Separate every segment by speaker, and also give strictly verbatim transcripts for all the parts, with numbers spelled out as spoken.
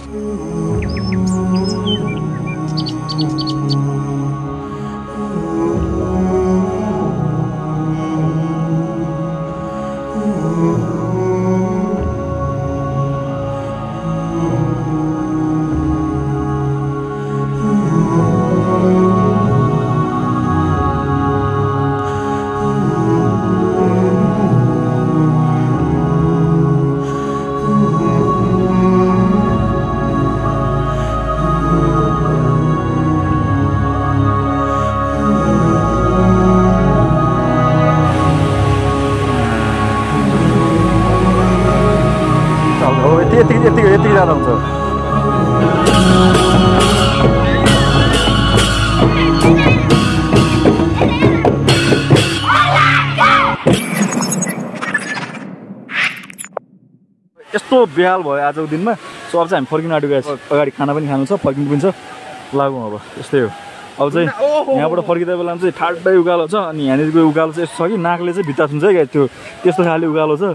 Speaker 1: यति यति यति जाँदा हुन्छ यस्तो बेहाल भयो आजको दिनमा सो अब चाहिँ हामी फर्किन आँटेको छ अगाडि खाना पनि खानु छ फर्किनु पनि छ लागौँ अब यस्तै हो अब चाहिँ यहाँबाट फर्किँदा बेलामा चाहिँ ठाड्दै उकालो छ अनि यहाँनिरको उकालो चाहिँ यस्तो छ कि नाकले चाहिँ भित्ता छुन्छ क्या त्यो त्यस्तो खाले उकालो छ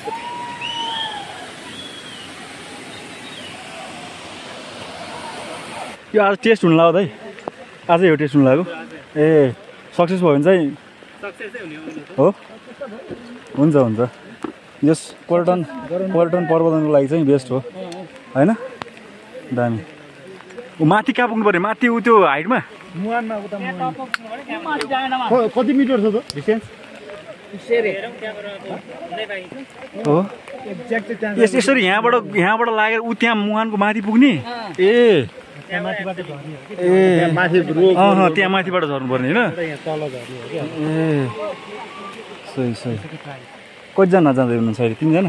Speaker 1: यो आज टेस्ट हुनु लाग्यो है आजै यो टेस्ट हुनु लाग्यो ए सक्सेस भयो भने चाहिँ हो हुन्छ हुन्छ यस पर्यटन पर्यटन प्रबन्धनको लागि चाहिँ बेस्ट हो होइन दामी ऊ माथि कहाँ पुग्नु पऱ्यो माथि ऊ त्यो हाइटमा कति मिटर छ त डिस्टेन्स हो यसरी यहाँबाट यहाँबाट लागेर ऊ त्यहाँ मुहानको माथि पुग्ने ए ए त्यहाँ माथिबाट झर्नु पर्ने होइन ए सही सही कतिजना जाँदै हुनुहुन्छ अहिले तिनजना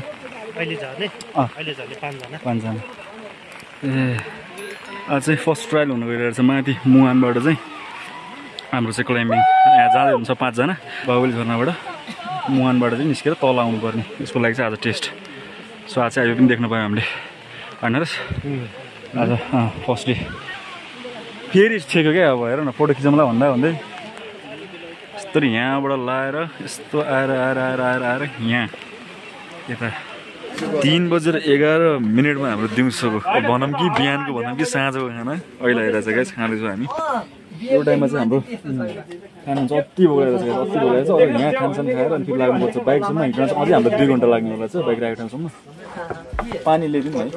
Speaker 1: पाँचजना ए आज चाहिँ फर्स्ट ट्रायल हुनु गइरहेको छ माथि मुहानबाट चाहिँ हाम्रो चाहिँ क्लाइम्बिङ यहाँ जाँदै हुन्छ पाँचजना बाहुली झर्नाबाट मुहानबाट चाहिँ निस्केर तल आउनु पर्ने यसको लागि चाहिँ आज टेस्ट सो आज चाहिँ यो पनि देख्न पायौँ हामीले होइन र आज फर्स्ट डे फेरि छेक्यो क्या अब हेर न फोटो खिचौँला भन्दा भन्दै यस्तो यहाँबाट लाएर यस्तो आएर आएर आएर आएर आएर यहाँ यता तिन बजेर एघार मिनटमा हाम्रो दिउँसोको भनौँ कि बिहानको भनौँ कि साँझको खाना अहिले आइरहेको छ क्या खाँदैछौँ हामी यो टाइममा चाहिँ हाम्रो खाना चाहिँ अति भइरहेको छ अति भइरहेको छ अब यहाँ खानसान खाएर अनि फेरि लाग्नुपर्छ बाइकसम्म हिँड्न चाहिँ अझै हाम्रो दुई घन्टा लाग्ने होला छ बाइक राखेको ठाउँसम्म पानी ल्याइदिउँ है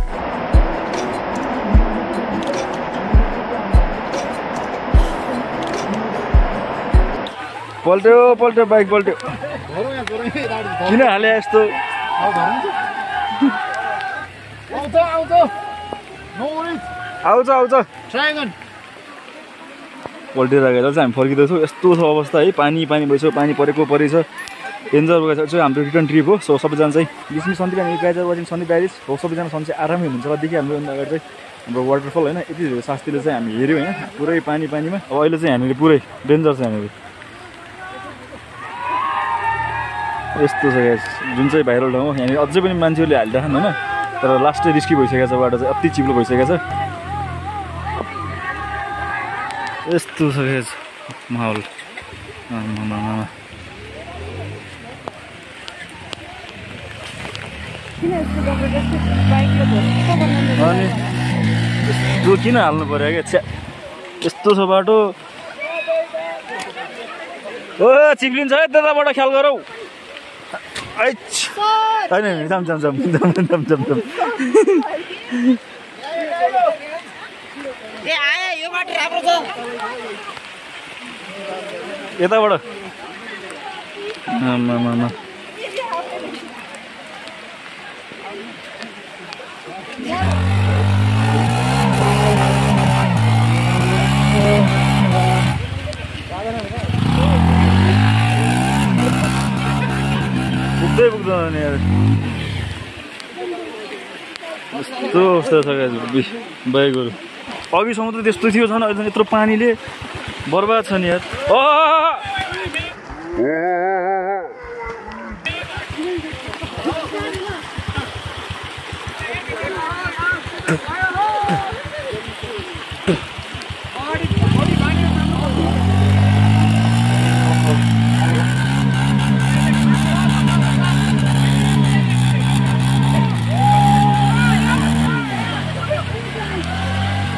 Speaker 1: पल्ट्यो पल्ट्यो बाइक पल्ट्यो किन हाले यस्तो आउँछ आउँछ पल्टिरहेको चाहिँ हामी फर्किँदैछौँ यस्तो छ अवस्था है पानी पानी भइसक्यो पानी परेको परेछ डेन्जर भइसक्यो चाहिँ हाम्रो रिटर्न ट्रिप हो सो सबैजना चाहिँ बिचमा सन्दीप हामी गाइज वाचिङ सन्दीप डायरिज हो सबैजना सन्चै आरामै हुनुहुन्छ र देखि हाम्रो अगाडि चाहिँ हाम्रो वाटरफल होइन यति धेरै शास्तिले चाहिँ हामी हेऱ्यौँ होइन पुरै पानी पानीमा अब अहिले चाहिँ हामीले पुरै डेन्जर छ हामीहरू यस्तो छ जुन चाहिँ भाइरल ठाउँ हो यहाँनिर अझै पनि मान्छेहरूले हालिरहेछन् होइन तर लास्टै रिस्की भइसकेको छ बाटो चाहिँ अति चिप्लो भइसकेको छ यस्तो छ माहौल अनि यस्तो किन हाल्नु पर्यो क्या छ्या यस्तो छ बाटो ओ चिप्लिन्छ है त्यताबाट ख्याल गरौ होइन जाम जाम जाम जाम जाम जाम जाम यताबाट पुग्दै पुग्दैन यार यस्तो अवस्था छ बाइकहरू अघिसम्म त त्यस्तो थियो छैन अहिले यत्रो पानीले बर्बाद छ नि यार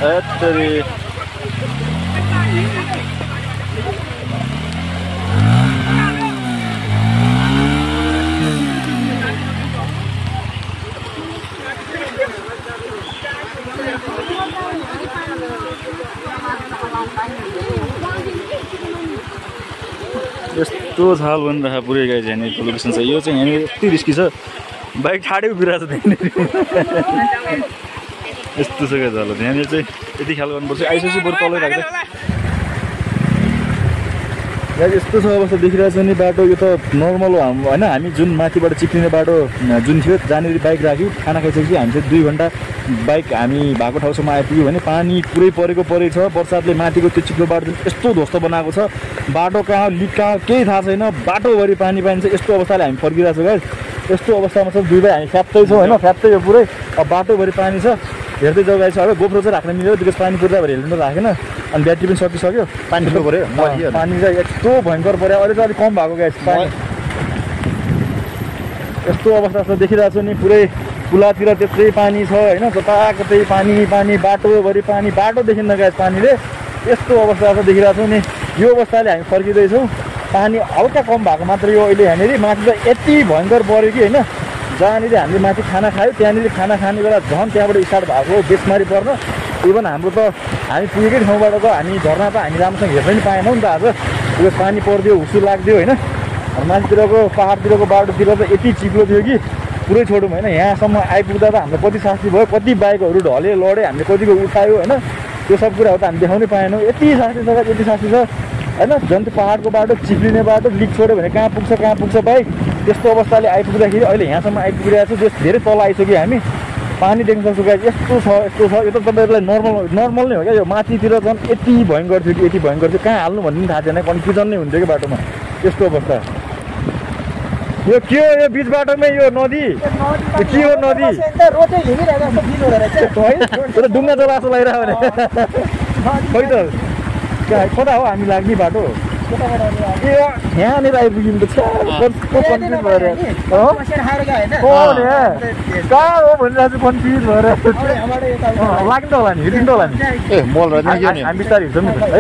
Speaker 1: हेत्तरी यस्तो झाल बनिरहेको पुरै गाई चाहिँ यहाँनिर लोकेसन छ। यो चाहिँ यहाँनिर यति रिस्की छ, बाइक ठाडै उभिरहेको छ त्यहाँनिर। यस्तो छ क्या झाल, यहाँनिर चाहिँ यति ख्याल गर्नुपर्छ। आइसकेपछि बरु तलै राख्दै गाई यस्तो छ अवस्था देखिरहेको छ नि। बाटो यो त नर्मल हो होइन, हामी जुन माथिबाट चिप्लिने बाटो जुन थियो जहाँनिर बाइक राख्यो, खाना खाइसकेपछि हामी चाहिँ दुई घन्टा बाइक हामी भएको ठाउँसम्म आइपुग्यो भने पानी पुरै परेको परेको छ। बर्सातले माथिको त्यो चिप्लो बाटो यस्तो ध्वस्त बनाएको छ, बाटो कहाँ लिक कहाँ केही थाहा छैन, बाटोभरि पानी पानी छ। यस्तो अवस्थाले हामी फर्किरहेको छौँ गाई, यस्तो अवस्थामा छ। दुई भाइ हामी फ्याप्तै छौँ होइन, फ्याप्तै हो पुरै। अब बाटोभरि पानी छ, हेर्दै जाऊ गाई छ। अब गोप्रो चाहिँ राख्न मिल्यो, बिकज पानी पुर्दा भएर हेल्मेट राखेन अनि ब्याट्री पनि सकिसक्यो। पानी ठुलो पऱ्यो, पानी चाहिँ यस्तो भयङ्कर पऱ्यो। अहिले चाहिँ अलिक कम भएको गाई पानी। यस्तो अवस्था छ देखिरहेको छु नि, पुरै पुलातिर त्यस्तै पानी छ होइन, जताकतै पानी पानी, बाटोभरि पानी, बाटो देखिन्न गाई पानीले। यस्तो अवस्था छ देखिरहेको छु नि। यो अवस्थाले हामी फर्किँदैछौँ, पानी हल्का कम भएको मात्र यो अहिले। यहाँनिर माथि त यति भयङ्कर पऱ्यो कि होइन, जहाँनिर हामीले माथि खाना खायो त्यहाँनिर खाना खाने बेला झन् त्यहाँबाट स्टार्ट भएको बेसमारी पर्न। इभन हाम्रो त हामी पुगेकै ठाउँबाट त हामी झर्ना त हामी राम्रोसँग हेर्न पनि पाएनौँ नि त। आज यो पानी परिदियो, हुसु लाग्दियो होइन। माथितिरको पाहाडतिरको बाटोतिर त यति चिप्लो थियो कि पुरै छोडौँ होइन। यहाँसम्म आइपुग्दा त हामीलाई कति शास्ति भयो, कति बाइकहरू ढले लडे, हामीले कतिको उठायो होइन। त्यो सब कुराहरू त हामी देखाउनै पाएनौँ। यति शास्ति छ, यति शास्ति छ होइन। झन् त्यो पाहाडको बाटो, चिप्लिने बाटो, लिक छोड्यो भने कहाँ पुग्छ कहाँ पुग्छ बाइक। त्यस्तो अवस्थाले आइपुग्दाखेरि अहिले यहाँसम्म आइपुगिरहेको छ। जस धेरै तल आइसक्यो हामी, पानी देख्न सक्छौँ गाई। यस्तो छ यस्तो छ। यो त तपाईँहरूलाई नर्मल नर्मल नै हो क्या। यो माथितिर झन् यति भयङ्कर थियो कि यति भयङ्कर थियो, कहाँ हाल्नु भन्ने पनि थाहा थिएन, कन्फ्युजन नै हुन्थ्यो कि बाटोमा। यस्तो अवस्था। यो के हो, यो बिच बाटोमै यो नदी के हो नदी? डुङ्गा जला जस्तो लागिरहेको भने खै त कता हो हामी लाग्ने बाटो? ए यहाँनिर आइपुग्यौँ त कन्फ्युज भएर कहाँ हो भनिरहेको छु, कन्फ्युज भएर लाग्नु त होला नि, हिँड्नु त होला नि। ए मल हामी बिस्तारै हिँड्छौँ नि है।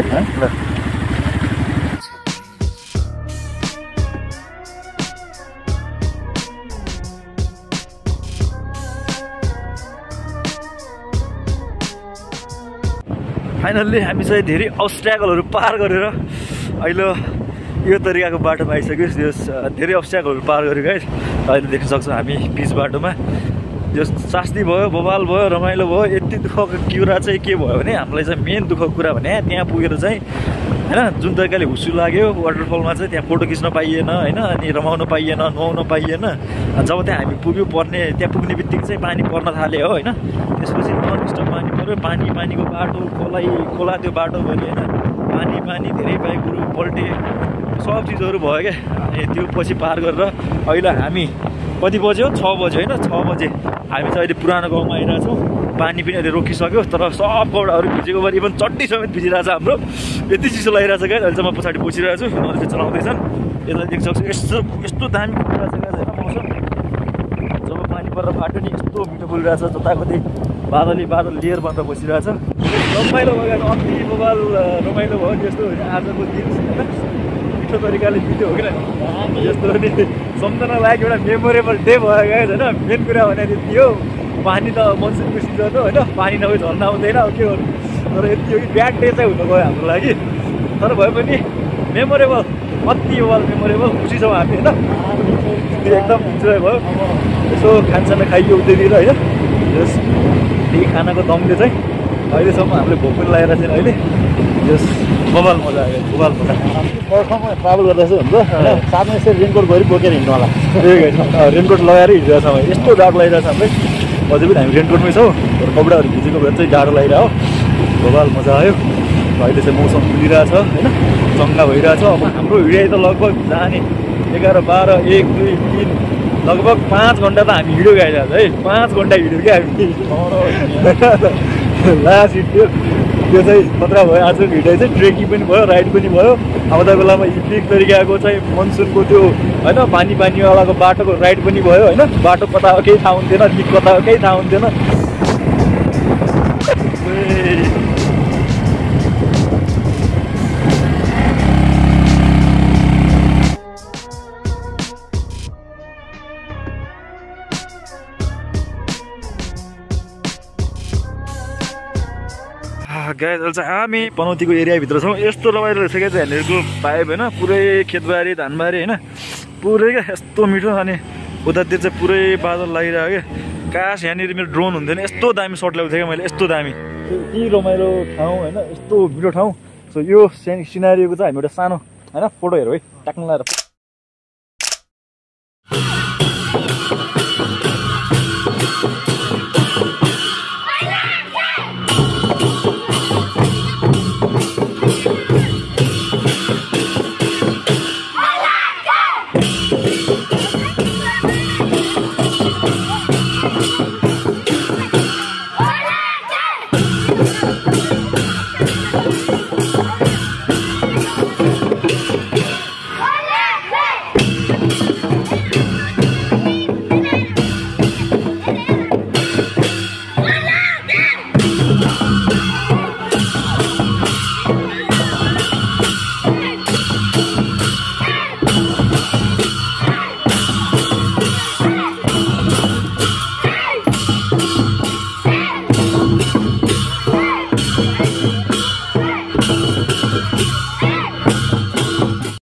Speaker 1: फाइनल्ली हामी चाहिँ धेरै अब्स्ट्याकलहरू पार गरेर अहिले यो तरिकाको बाटोमा आइसक्यो। यो धेरै अब्स्ट्याकलहरू पार गरेर गाइस अहिले देख्न सक्छौँ हामी पिच बाटोमा। यो शास्ति भयो, बवाल भयो, रमाइलो भयो। यति दुःखको कुरा चाहिँ के भयो भने हामीलाई चाहिँ मेन दुःखको कुरा भने त्यहाँ पुगेर चाहिँ होइन जुन तरिकाले हुसु लाग्यो वाटरफलमा चाहिँ त्यहाँ फोटो खिच्न पाइएन होइन, अनि रमाउन पाइएन, नुहाउन पाइएन। जब त्यहाँ हामी पुग्यो पर्ने त्यहाँ पुग्ने बित्तिकै चाहिँ पानी पर्न थाल्यो होइन। त्यसपछि नन स्टप पानी पऱ्यो, पानी पानीको बाटो, खोला खोला त्यो बाटो भयो होइन, पानी पानी धेरै बाइकहरू पल्टे, सब चिजहरू भयो क्या। अनि त्यो पछि पार गरेर अहिले हामी कति बज्यो, छ बज्यो होइन, छ बजे हामी चाहिँ अहिले पुरानो गाउँमा आइरहेछौँ। पानी पनि अहिले रोकिसक्यो, तर सब कपडाहरू भिजेको भएर इभन चड्डी समेत भिजिरहेको छ हाम्रो। यति चिसो लागिरहेको छ क्या। अहिले चाहिँ म पछाडि बसिरहेको छु, उनीहरूले चाहिँ चलाउँदैछन्। यता देख्न सक्छु यस्तो यस्तो दामी फुलिरहेको छ क्या होइन मौसम। जब पानी परेर फाट्यो नि यस्तो मिठो फुलिरहेको छ, जताकतै बादली बादल लिएर बन्द बसिरहेको छ। रमाइलो भयो, अति मोबाइल रमाइलो भयो त्यस्तो होइन। आजको दिन होइन मिठो तरिकाले बित्यो हो किन यस्तो नि सम्झना लाग्यो। एउटा मेमोरेबल डे भयो गाइस होइन। मेन कुरा भने त्यो पानी त मनसुनको सिजन हो होइन, पानी नभए झर्न आउँदैन अब के गर्नु। तर यति हो कि ब्याड डे चाहिँ हुनु गयो हाम्रो लागि, तर भए पनि मेमोरेबल, अति मोबाइल मेमोरेबल। खुसी छौँ हामी होइन, एकदम इन्जोय भयो। यसो खानसाना खाइयो उतैतिर होइन। यस त्यही खानाको दमले चाहिँ अहिलेसम्म हामीले भोक पनि लागेको छैन। अहिले यस मोबाइल मजा आयो, मोबाइल मजा ठाउँमा ट्राभल गर्दैछु हुन्छ साथमा यसरी रेनकोट गरी बोकेर हिँड्नु होला। त्यही रेनकोट लगाएर हिँडिरहेको छौँ। यस्तो जाडो लागिरहेको छ हामीलाई, अझै पनि हामी रेनकोटमै छौँ, तर कपडाहरू भिजेको भएर चाहिँ जाडो लागिरहेको। मोबाइल मजा आयो। अहिले चाहिँ मौसम खुलिरहेछ होइन, चङ्गा भइरहेछ। अब हाम्रो हिँडाइ त लगभग जाने एघार बाह्र एक दुई तिन लगभग पाँच घन्टा त हामी हिँड्यो गइरहेको छ है। पाँच घन्टा हिँड्यो क्या हामी, लास्ट हिँड्यो। त्यो चाहिँ खतरा भयो। आजको हिँडाइ चाहिँ ट्रेकिङ पनि भयो, राइड पनि भयो। आउँदा बेलामा इपिक तरिकाको चाहिँ मनसुनको त्यो होइन पानी पानीवालाको बाटोको राइड पनि भयो होइन। बाटो कता हो केही थाहा हुन्थेन, लिक कता हो केही थाहा हुन्थेन। गाइस अहिले चाहिँ हामी पनौतीको एरियाभित्र छौँ। यस्तो रमाइलो रहेछ क्या चाहिँ हामीहरूको भाइब होइन, पुरै खेतबारी धानबारी होइन, पुरै क्या यस्तो मिठो। अनि उतातिर चाहिँ पुरै बादल लागिरहेको क्या। काश यहाँनिर मेरो ड्रोन हुन्थेन, यस्तो दामी सट ल्याउँथेँ क्या मैले, यस्तो दामी यति रमाइलो ठाउँ होइन, यस्तो मिठो ठाउँ। सो यो सिनारियोको चाहिँ हामी एउटा सानो होइन फोटो हेरौँ है, टाक्न लगाएर।